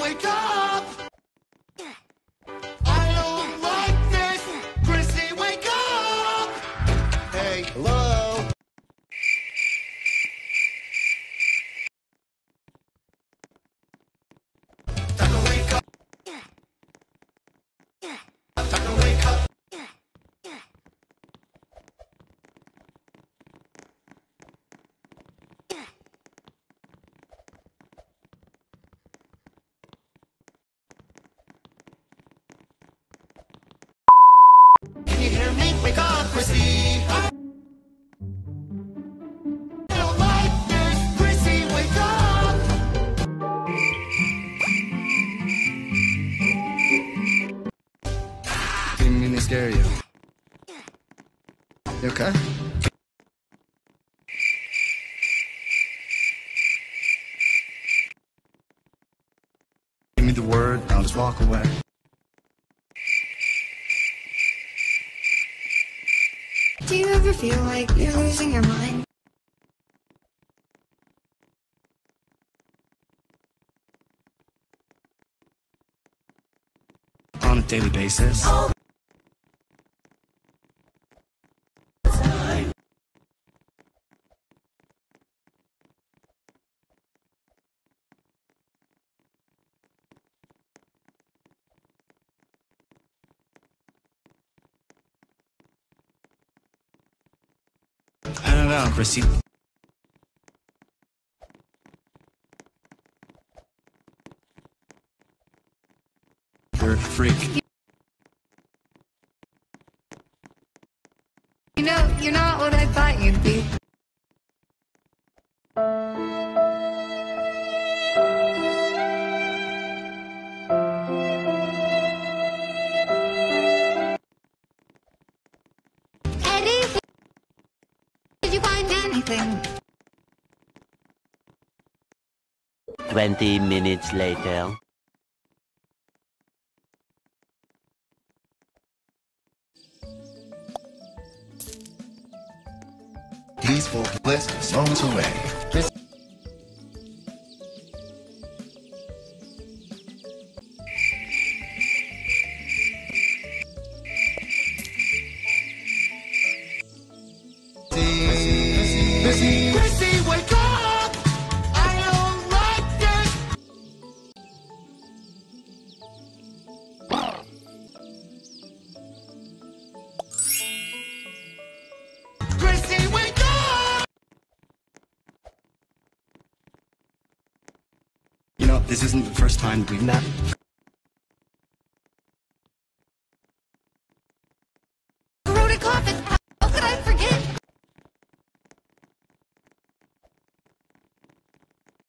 wake up! I don't like this! Chrissy, wake up! Hey, hello? Time to wake up! Time to wake up! Can you hear me? Wake up, Chrissy! I don't like this! Chrissy, wake up! Didn't mean to scare you. You okay? Give me the word, I'll just walk away. Do you ever feel like you're losing your mind? On a daily basis. Oh. I don't know, Chrissy. You're a freak. You know, you're not what I thought you'd be. Eddie, did you find anything? 20 minutes later. Peaceful, bliss, moments away. Chrissy, wake up! I don't like this! Chrissy, wake up! You know, this isn't the first time we've met.